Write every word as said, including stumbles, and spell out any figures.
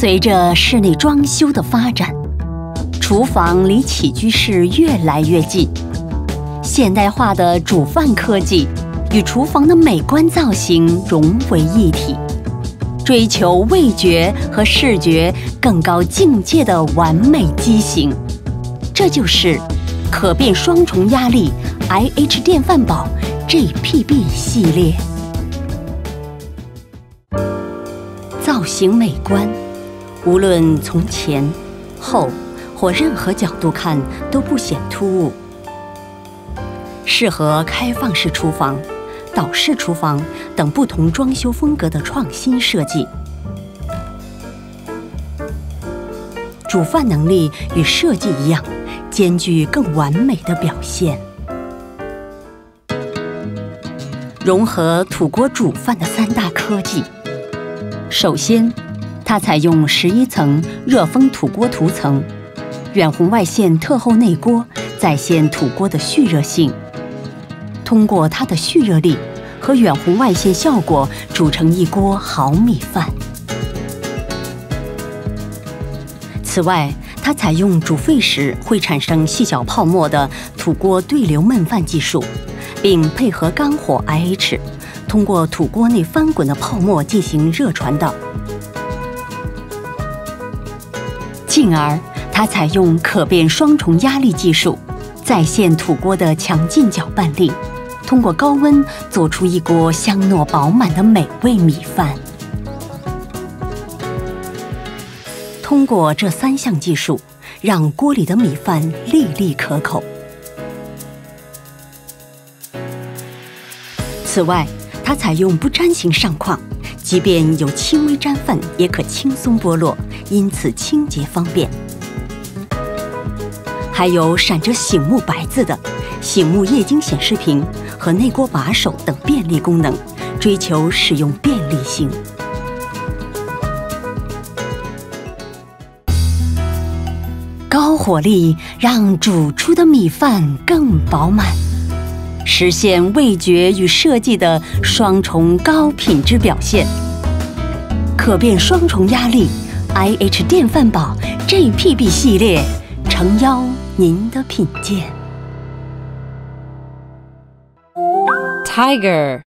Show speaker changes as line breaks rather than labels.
随着室内装修的发展，厨房离起居室越来越近，现代化的煮饭科技与厨房的美观造型融为一体，追求味觉和视觉更高境界的完美机型。这就是可变双重压力 I H 电饭煲 G P B 系列。造型美观，无论从前、后或任何角度看都不显突兀，适合开放式厨房、岛式厨房等不同装修风格的创新设计。煮饭能力与设计一样，兼具更完美的表现。融合土锅煮饭的三大科技。首先，它采用十一层热风土锅涂层，远红外线特厚内锅再现土锅的蓄热性，通过它的蓄热力和远红外线效果，煮成一锅好米饭。此外，它采用煮沸时会产生细小泡沫的土锅对流焖饭技术，并配合干火 I H， 通过土锅内翻滚的泡沫进行热传导。进而，它采用可变双重压力技术，再现土锅的强劲搅拌力，通过高温做出一锅香糯饱满的美味米饭。通过这三项技术，让锅里的米饭粒粒可口。此外，它采用不粘性上框，即便有轻微粘粉，也可轻松剥落，因此清洁方便。还有闪着醒目白字的醒目液晶显示屏和内锅把手等便利功能，追求使用便利性。高火力让煮出的米饭更饱满，实现味觉与设计的双重高品质表现。可变双重压力 I H 电饭煲 G P B 系列，诚邀您的品鉴。
Tiger